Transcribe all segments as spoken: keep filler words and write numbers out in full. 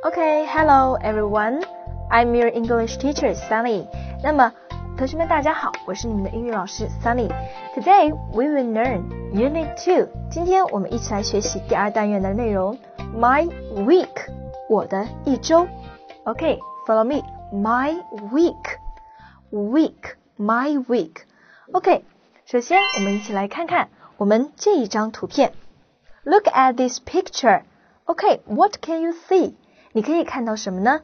Okay, hello everyone. I'm your English teacher, Sunny. 那么，同学们大家好，我是你们的英语老师 Sunny. Today we will learn Unit two. 今天我们一起来学习第二单元的内容 My week, 我的一周。Okay, follow me. My week. Week, my week. Okay, 首先我们一起来看看我们这一张图片。Look at this picture. Okay, what can you see? 你可以看到什么呢？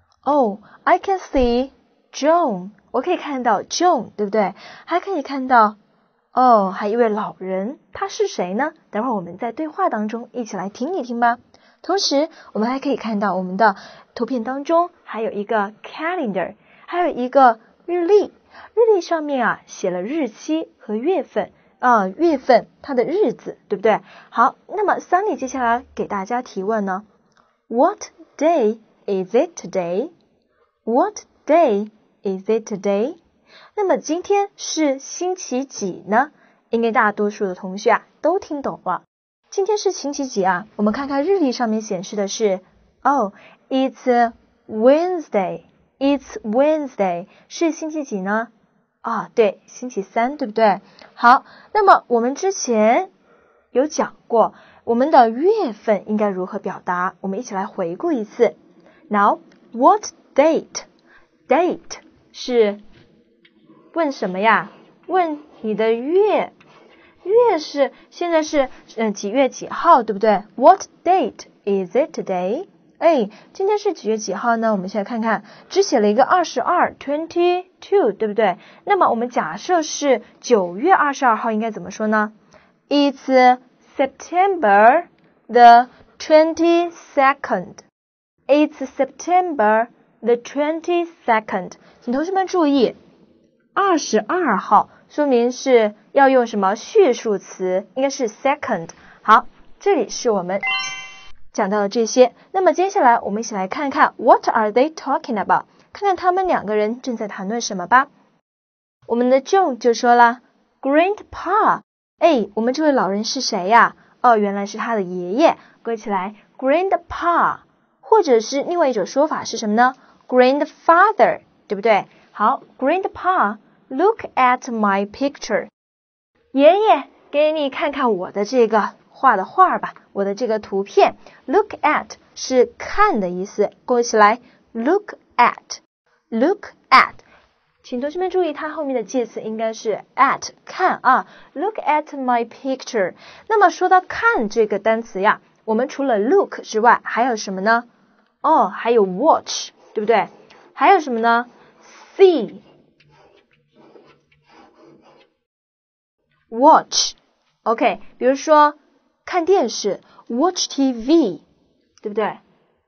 Oh, I can see John. 我可以看到 John, 对不对？还可以看到，哦，还有一位老人，他是谁呢？等会儿我们在对话当中一起来听一听吧。同时，我们还可以看到我们的图片当中还有一个 calendar, 还有一个日历。日历上面啊写了日期和月份。啊，月份它的日子，对不对？好，那么 Sunny 接下来给大家提问呢 What day is it today? What day is it today? 那么今天是星期几呢？应该大多数的同学啊都听懂了。今天是星期几啊？我们看看日历上面显示的是 Oh, it's Wednesday. It's Wednesday. 是星期几呢？啊，对，星期三，对不对？好，那么我们之前有讲过我们的月份应该如何表达，我们一起来回顾一次。Now, what date? Date 是问什么呀？问你的月，月是现在是嗯几月几号，对不对？ What date is it today? 哎，今天是几月几号呢？我们现在看看，只写了一个二十二 twenty-two， 对不对？那么我们假设是九月二十二号，应该怎么说呢？ It's September the twenty-second. It's September the twenty-second. 请同学们注意，二十二号说明是要用什么序数词？应该是 second。好，这里是我们讲到了这些，那么接下来我们一起来看看 What are they talking about? 看看他们两个人正在谈论什么吧。我们的 John 就说了 Grandpa. 哎，我们这位老人是谁呀？哦，原来是他的爷爷。归起来 Grandpa， 或者是另外一种说法是什么呢？ Grandfather， 对不对？好 Grandpa, look at my picture. 爷爷，给你看看我的这个画的画吧，我的这个图片。 Look at 是看的意思，勾起来 Look at Look at 请同学们注意它后面的介词应该是 at 看啊 Look at my picture。 那么说到看这个单词呀，我们除了 look 之外还有什么呢？哦，还有 watch， 对不对？还有什么呢？ see watch OK， 比如说看电视 watch T V， 对不对？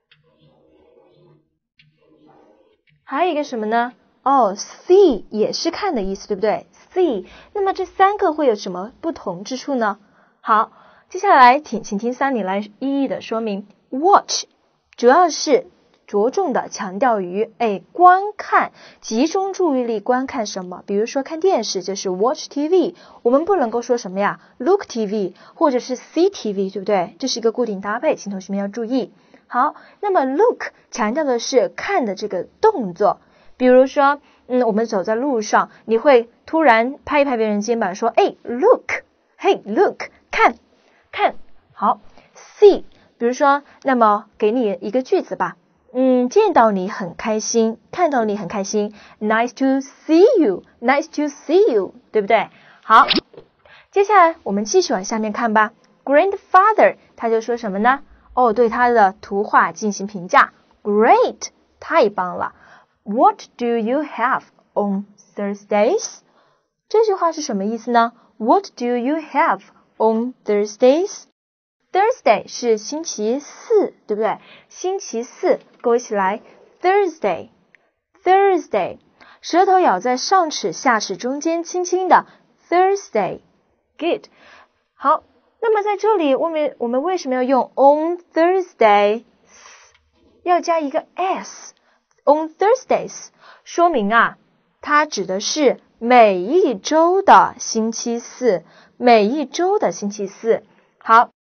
还有一个什么呢？哦 see 也是看的意思，对不对？ see， 那么这三个会有什么不同之处呢？好，接下来请请听Sunny来一一的说明。 watch 主要是着重的强调于哎观看，集中注意力观看什么，比如说看电视就是 watch T V， 我们不能够说什么呀 look T V 或者是 see T V， 对不对？这是一个固定搭配，请同学们要注意。好，那么 look 强调的是看的这个动作，比如说嗯，我们走在路上，你会突然拍一拍别人肩膀说哎 look， 嘿 look 看看。好 see， 比如说那么给你一个句子吧，嗯，见到你很开心，看到你很开心 Nice to see you, nice to see you， 对不对？好，接下来我们继续往下面看吧。 Grandfather 他就说什么呢？哦，对他的图画进行评价 Great， 太棒了。 What do you have on Thursdays? 这句话是什么意思呢？ What do you have on Thursdays? Thursday 是星期四，对不对？星期四勾起来 Thursday Thursday， 舌头咬在上齿下齿中间轻轻的 Thursday Good。 好，那么在这里我们我们为什么要用 on Thursday 要加一个 s on Thursdays， 说明啊它指的是每一周的星期四，每一周的星期四。好，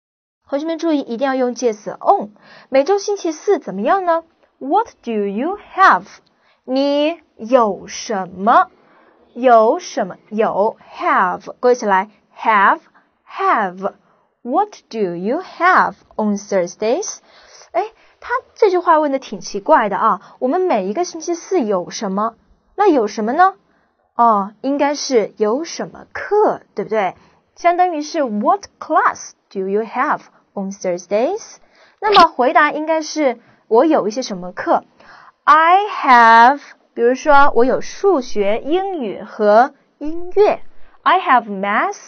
同学们注意，一定要用介词 on。每周星期四怎么样呢？ What do you have？ 你有什么？有什么？有 have， 勾起来 have have。 What do you have on Thursdays？ 哎，他这句话问的挺奇怪的啊。我们每一个星期四有什么？那有什么呢？哦，应该是有什么课，对不对？相当于是 What class do you have on Thursdays？ 那么回答应该是我有一些什么课。 I have， 比如说我有数学、英语和音乐。 I have math,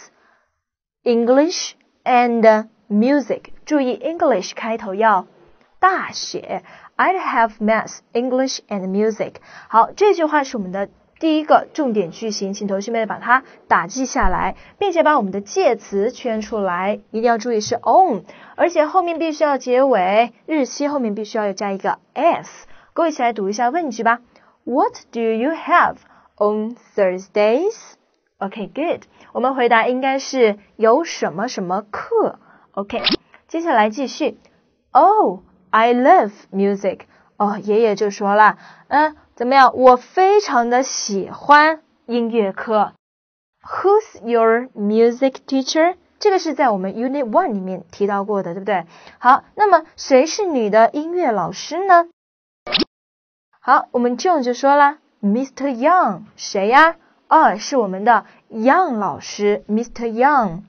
English and music。 注意 English 开头要大写。 I have math, English and music。 好，这句话是我们的第一个重点句型，请同学们把它打记下来，并且把我们的介词圈出来，一定要注意是 on， 而且后面必须要结尾，日期后面必须要加一个 s。 各位一起来读一下问句吧。 What do you have on Thursdays？ OK, good。 我们回答应该是有什么什么课。 OK， 接下来继续。 Oh, I love music。 哦，爷爷就说了，嗯，怎么样？我非常的喜欢音乐课。 Who's your music teacher？ 这个是在我们 Unit one 里面提到过的，对不对？好，那么谁是你的音乐老师呢？好，我们 John 就说了 Mister Young。 谁呀？哦，是我们的 Young 老师 Mister Young。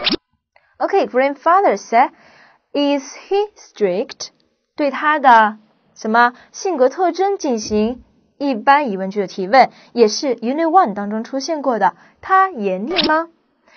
OK, grandfather said, Is he strict？ 对他的什么性格特征进行一般疑问句的提问，也是 Unit one 当中出现过的。他严厉吗？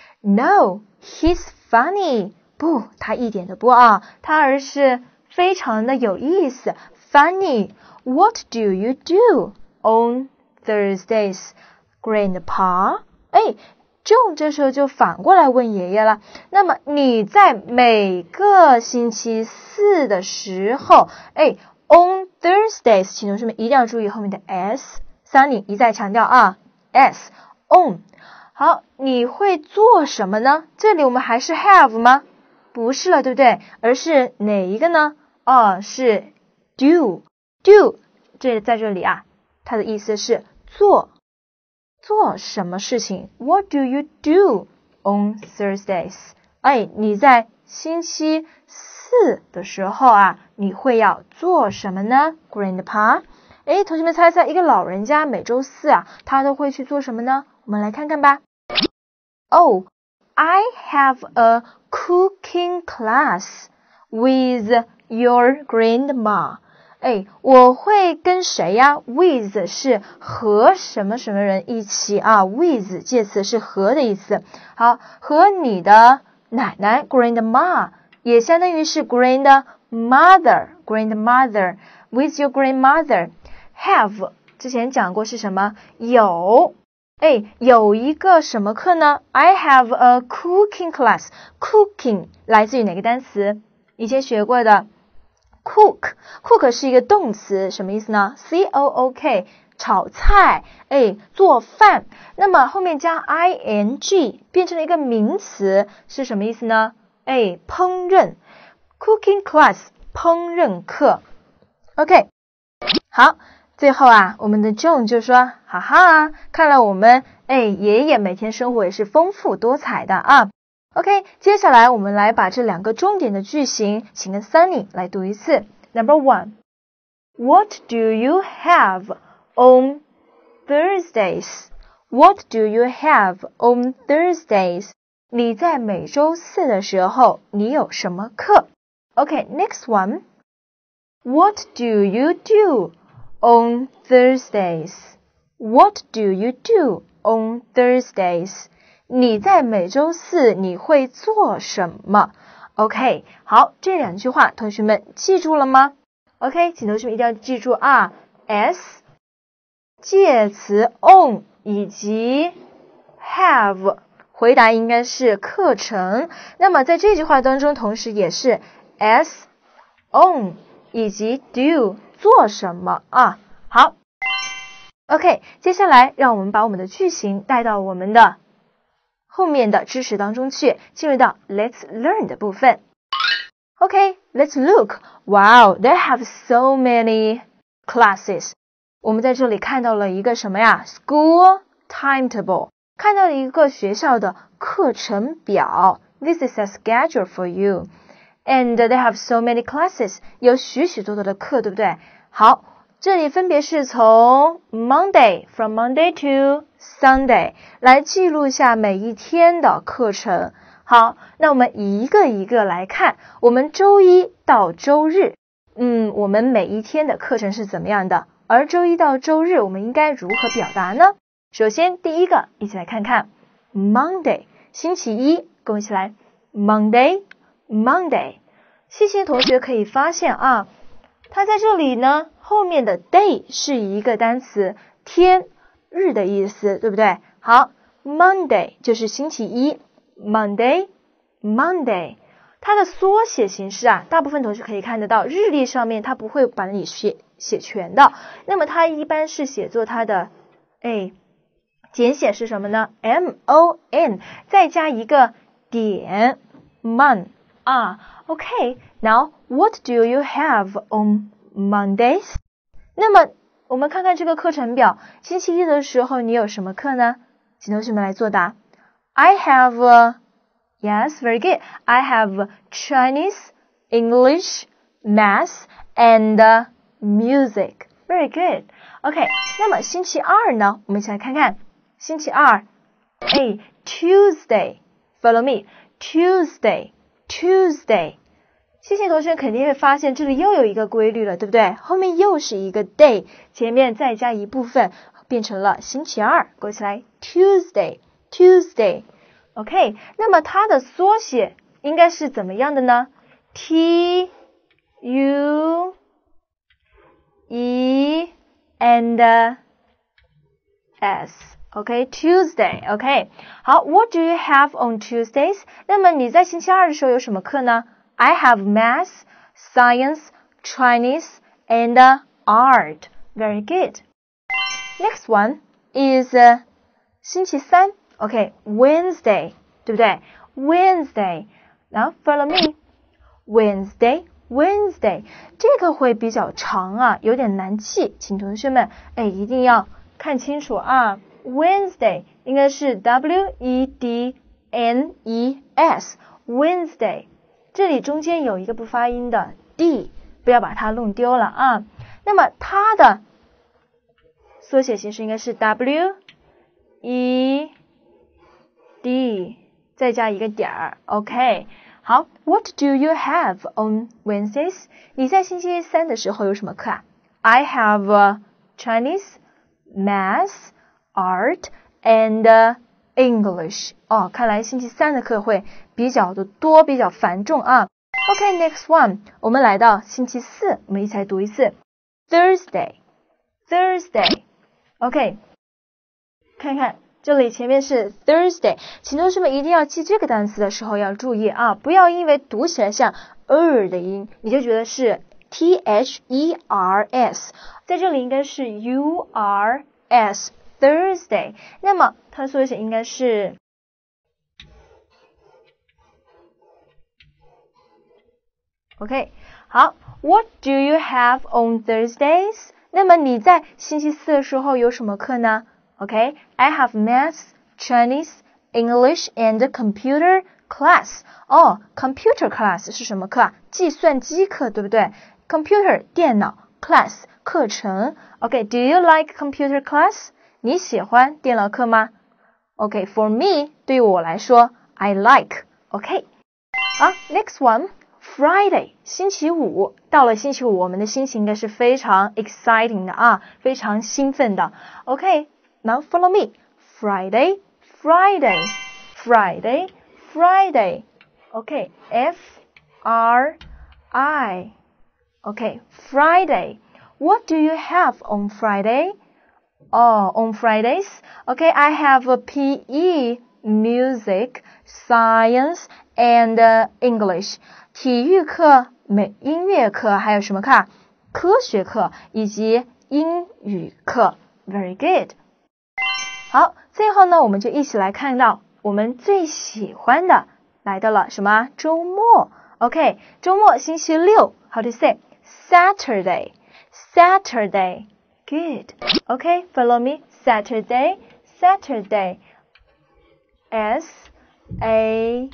No, he's funny。 不，他一点都不啊，他而是非常的有意思 funny。 What do you do on Thursdays, Grandpa？ 哎John 这时候就反过来问爷爷了，那么你在每个星期四的时候，哎 on Thursdays， 请同学们一定要注意后面的 s， Sunny 一再强调啊 s on。 好，你会做什么呢？这里我们还是 have 吗？不是了，对不对？而是哪一个呢？哦，是 do do， 这在这里啊，它的意思是做做什么事情。 What do you do on Thursdays？ 哎，你在星期四的时候啊，你会要做什么呢 Grandpa？ 哎，同学们猜猜，一个老人家每周四啊，他都会去做什么呢？我们来看看吧。 Oh, I have a cooking class with your grandma。哎，我会跟谁呀 ？with 是和什么什么人一起啊 ？with 介词是和的意思。好，和你的奶奶 grandma 也相当于是 grandmother grandmother with your grandmother。 have 之前讲过是什么？有。哎，有一个什么课呢？ I have a cooking class。 cooking 来自于哪个单词？以前学过的Cook， cook 是一个动词，什么意思呢？ C O O K， 炒菜，哎，做饭。那么后面加 ing 变成了一个名词，是什么意思呢？哎，烹饪。Cooking class， 烹饪课。OK， 好，最后啊，我们的 John 就说，哈哈，看来我们哎爷爷每天生活也是丰富多彩的啊。OK， 接下来我们来把这两个重点的句型，请跟 Sunny 来读一次。Number one, What do you have on Thursdays? What do you have on Thursdays? 你在每周四的时候，你有什么课？ OK, next one. What do you do on Thursdays? What do you do on Thursdays?你在每周四你会做什么 ？OK， 好，这两句话同学们记住了吗 ？OK， 请同学们一定要记住啊 ，s 介词 on 以及 have， 回答应该是课程。那么在这句话当中，同时也是 s on 以及 do 做什么啊？好 ，OK， 接下来让我们把我们的句型带到我们的后面的知识当中去，进入到 Let's Learn 的部分。 Okay, let's look. Wow, they have so many classes. 我们在这里看到了一个什么呀 ？School timetable. 看到了一个学校的课程表。This is a schedule for you. And they have so many classes. 有许许多多的课，对不对？好，这里分别是从 Monday, from Monday to Sunday 来记录一下每一天的课程。好，那我们一个一个来看，我们周一到周日，嗯，我们每一天的课程是怎么样的？而周一到周日，我们应该如何表达呢？首先，第一个，一起来看看 Monday， 星期一，跟我一起来 Monday, Monday。细心同学可以发现啊，它在这里呢，后面的 day 是一个单词，天、日的意思，对不对？好 ，Monday 就是星期一 ，Monday, Monday。它的缩写形式啊，大部分同学可以看得到，日历上面它不会把你写写全的，那么它一般是写作它的，哎，简写是什么呢 ？M O N 再加一个点 mon 啊 ，OK。Now what do you have on Mondays？ 那么我们看看这个课程表，星期一的时候你有什么课呢？请同学们来作答。I have a, yes, very good. I have Chinese, English, Math, and music. Very good. OK， 那么星期二呢？我们一起来看看。星期二 A, Tuesday. Follow me. Tuesday, Tuesday. 谢谢同学肯定会发现这里又有一个规律了，对不对？后面又是一个 day， 前面再加一部分，变成了星期二。勾起来 Tuesday, Tuesday. OK， 那么它的缩写应该是怎么样的呢？ T, U, E, and S。OK, Tuesday. OK， 好 ，What do you have on Tuesdays？ 那么你在星期二的时候有什么课呢？I have math, science, Chinese, and art. Very good. Next one is、uh, 星期三 OK, Wednesday 对不对 Wednesday Now follow me Wednesday, Wednesday 这个会比较长啊，有点难记，请同学们哎一定要看清楚啊 Wednesday 应该是 W E D N E S Wednesday这里中间有一个不发音的 D， 不要把它弄丢了啊。那么它的缩写形式应该是 W E D 再加一个点儿 OK 好 What do you have on Wednesdays 你在星期三的时候有什么课啊 I have、uh, Chinese, Math, Art and、uh, English 哦，看来星期三的课会比较的多，比较繁重啊。OK, next one， 我们来到星期四，我们一起来读一次 Thursday, Thursday。OK， 看看这里前面是 Thursday， 请同学们一定要记这个单词的时候要注意啊，不要因为读起来像 er 的音，你就觉得是 T H E R S， 在这里应该是 U R S。Thursday， 那么它的缩写应该是 OK， 好 What do you have on Thursdays？ 那么你在星期四的时候有什么课呢 OK， I have Math, Chinese, English and Computer class 哦 Computer class 是什么课啊？计算机课对不对 Computer 电脑 class 课程 OK, do you like computer class？你喜欢电脑课吗 OK, for me, 对于我来说 I like, OK 好 next one, Friday, 星期五到了星期五我们的心情应该是非常 exciting 的啊，非常兴奋的 OK, now follow me Friday, Friday, Friday, Friday OK, F R I OK, Friday What do you have on Friday?Oh, on Fridays, okay, I have a P E, music, science, and、uh, English. 体育课、美音乐课，还有什么课？科学课以及英语课。Very good. 好，最后呢，我们就一起来看到我们最喜欢的来到了什么？周末。 OK， 周末星期六 How to say Saturday Saturday Good OK follow me Saturday Saturday S A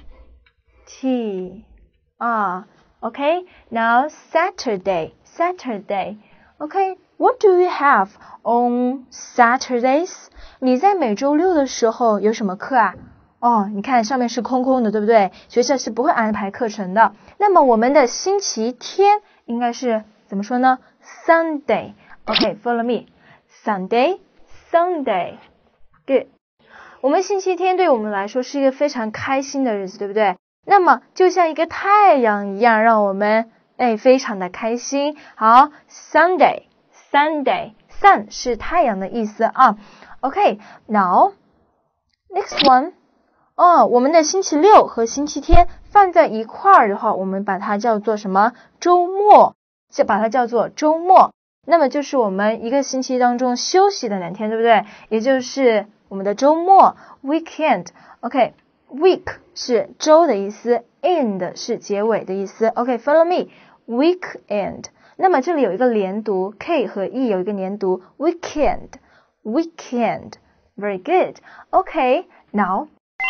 T R OK now Saturday Saturday OK what do you have on Saturdays 你在每周六的时候有什么课啊？哦，你看上面是空空的，对不对？学校是不会安排课程的。那么我们的星期天应该是怎么说呢？ Sunday OK follow me Sunday Sunday Good 我们星期天对我们来说是一个非常开心的日子，对不对？那么就像一个太阳一样，让我们哎非常的开心。好 Sunday Sunday Sun 是太阳的意思啊。OK now next one哦，我们的星期六和星期天放在一块儿的话，我们把它叫做什么？周末，就把它叫做周末。那么就是我们一个星期当中休息的两天，对不对？也就是我们的周末 weekend OK week 是周的意思 end 是结尾的意思 OK follow me weekend 那么这里有一个连读 K 和 E 有一个连读 weekend weekend very good OK now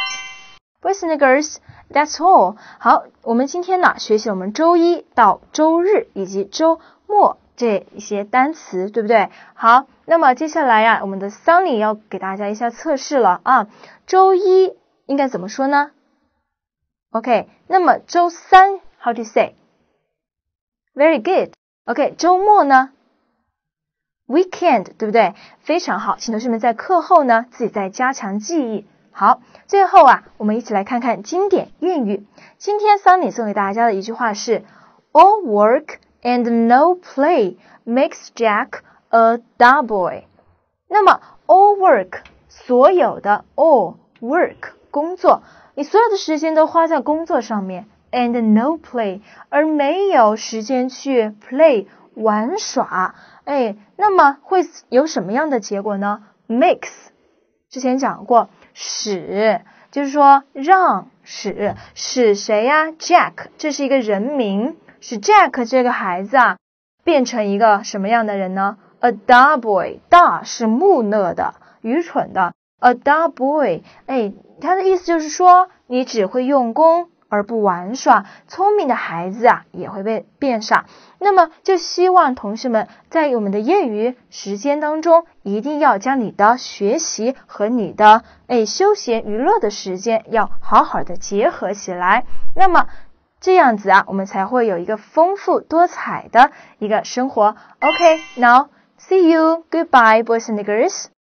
boys and girls that's all 好我们今天呢学习了我们周一到周日以及周末这一些单词对不对？好，那么接下来呀、啊，我们的 Sunny 要给大家一下测试了啊。周一应该怎么说呢 ？OK， 那么周三 How to say? Very good. OK， 周末呢 ？Weekend， 对不对？非常好，请同学们在课后呢自己再加强记忆。好，最后啊，我们一起来看看经典谚语。今天 Sunny 送给大家的一句话是 ：All work.And no play makes Jack a dull boy. 那么 all work 所有的 all work 工作，你所有的时间都花在工作上面 and no play 而没有时间去 play 玩耍，哎，那么会有什么样的结果呢？ makes 之前讲过使就是说让使使谁呀 Jack 这是一个人名使 Jack 这个孩子啊变成一个什么样的人呢 A dull boy 大是木讷的愚蠢的 A dull boy 哎，他的意思就是说你只会用功而不玩耍聪明的孩子啊也会被变傻那么就希望同学们在我们的业余时间当中一定要将你的学习和你的哎休闲娱乐的时间要好好的结合起来那么这样子啊，我们才会有一个丰富多彩的一个生活。Okay, now see you. Goodbye, boys and girls.